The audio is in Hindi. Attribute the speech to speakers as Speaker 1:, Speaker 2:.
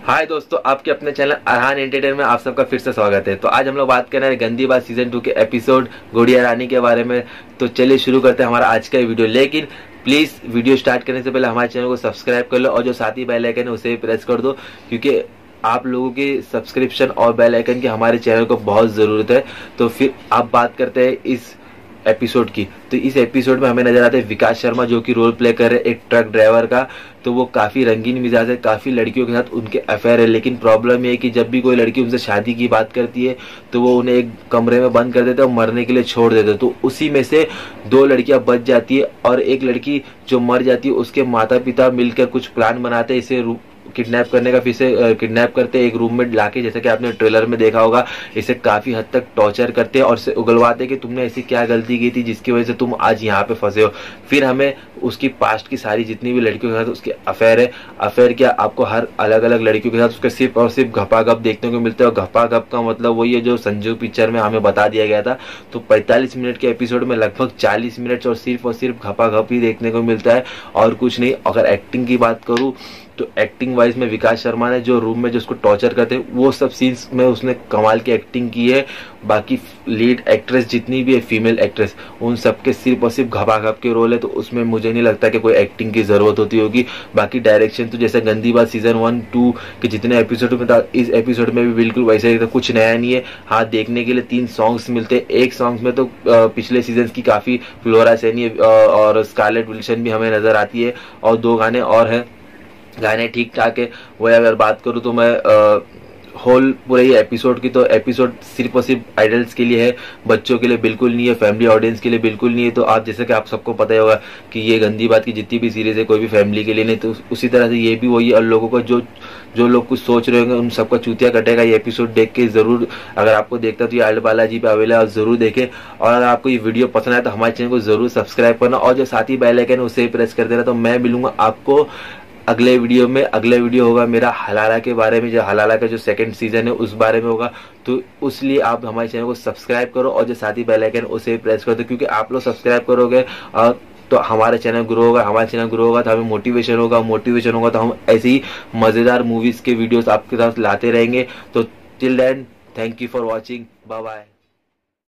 Speaker 1: हाय दोस्तों, आपके अपने चैनल अरहान एंटरटेनमेंट में आप सबका फिर से स्वागत है। तो आज हम लोग बात कर रहे हैं गंदी बात सीजन 2 के एपिसोड गुड़िया रानी के बारे में। तो चलिए शुरू करते हैं हमारा आज का वीडियो। लेकिन प्लीज़ वीडियो स्टार्ट करने से पहले हमारे चैनल को सब्सक्राइब कर लो और जो साथ ही बेल आइकन है उसे भी प्रेस कर दो, क्योंकि आप लोगों के सब्सक्रिप्शन और बेल आइकन की हमारे चैनल को बहुत ज़रूरत है। तो फिर आप बात करते हैं इस एपिसोड की। तो इस एपिसोड में हमें नजर आते हैं विकास शर्मा, जो कि रोल प्ले कर रहे हैं एक ट्रक ड्राइवर का। तो वो काफ़ी रंगीन मिजाज है, काफ़ी लड़कियों के साथ उनके अफेयर है। लेकिन प्रॉब्लम ये है कि जब भी कोई लड़की उनसे शादी की बात करती है तो वो उन्हें एक कमरे में बंद कर देते हैं और मरने के लिए छोड़ देते हैं। तो उसी में से 2 लड़कियां बच जाती है और एक लड़की जो मर जाती है उसके माता पिता मिलकर कुछ प्लान बनाते हैं इसे किडनैप करने का। फिर से किडनैप करते एक रूम में लाके, जैसे कि आपने ट्रेलर में देखा होगा, इसे काफी हद तक टॉर्चर करते हैं और इसे उगलवाते कि तुमने ऐसी क्या गलती की थी जिसकी वजह से तुम आज यहाँ पे फंसे हो। फिर हमें उसकी पास्ट की सारी जितनी भी लड़कियों के साथ उसके अफेयर है, अफेयर क्या आपको हर अलग अलग लड़कियों के साथ उसके सिर्फ और सिर्फ घपाघप देखने को मिलता है। और घपाघप का मतलब वही है जो संजू पिक्चर में हमें बता दिया गया था। तो 45 मिनट के एपिसोड में लगभग 40 मिनट और सिर्फ घपाघप ही देखने को मिलता है और कुछ नहीं। अगर एक्टिंग की बात करूँ तो एक्टिंग वाइज में विकास शर्मा ने जो रूम में जो उसको टॉर्चर करते हैं वो सब सीन्स में उसने कमाल की एक्टिंग की है। बाकी लीड एक्ट्रेस जितनी भी है, फीमेल एक्ट्रेस, उन सबके सिर्फ और सिर्फ घपाघप के रोल है। तो उसमें मुझे नहीं लगता कि कोई एक्टिंग की जरूरत होती होगी। बाकी डायरेक्शन तो जैसे गंदी बात सीजन 1, 2 के जितने एपिसोड में था, इस एपिसोड में भी बिल्कुल वैसे ही था, कुछ नया नहीं है। हाँ, देखने के लिए 3 सॉन्ग्स मिलते हैं। एक सॉन्ग में तो पिछले सीजन की काफी फ्लोरा सैनी और स्कारलेट विल्सन भी हमें नजर आती है और 2 गाने और हैं। गाने ठीक ठाक है। वही अगर बात करूँ तो मैं होल पूरे ये एपिसोड की, तो एपिसोड सिर्फ और सिर्फ आइडल्स के लिए है, बच्चों के लिए बिल्कुल नहीं है, फैमिली ऑडियंस के लिए बिल्कुल नहीं है। तो आप जैसे कि आप सबको पता ही होगा कि ये गंदी बात की जितनी भी सीरीज है कोई भी फैमिली के लिए नहीं। तो उसी तरह से ये भी वही और लोगों को जो लोग कुछ सोच रहे होंगे उन सबका चूतिया कटेगा। ये एपिसोड देख के जरूर, अगर आपको देखता तो ये आल्ट बालाजी पे अवेलेबल है और जरूर देखें। और अगर आपको ये वीडियो पसंद आए तो हमारे चैनल को जरूर सब्सक्राइब करना और जो साथ ही बेल आइकन है उसे प्रेस कर देना। तो मैं मिलूंगा आपको अगले वीडियो में। अगले वीडियो होगा मेरा हलाला के बारे में, जो हलाला का जो 2nd सीजन है उस बारे में होगा। तो उसलिए आप हमारे चैनल को सब्सक्राइब करो और जो साथ ही बेल आइकन उसे प्रेस कर दो, क्योंकि आप लोग सब्सक्राइब करोगे और तो हमारा चैनल ग्रो होगा, हमारा चैनल ग्रो होगा तो हमें मोटिवेशन होगा तो हम ऐसी ही मजेदार मूवीज के वीडियोस आपके साथ लाते रहेंगे। तो till then, thank you for watching, bye bye.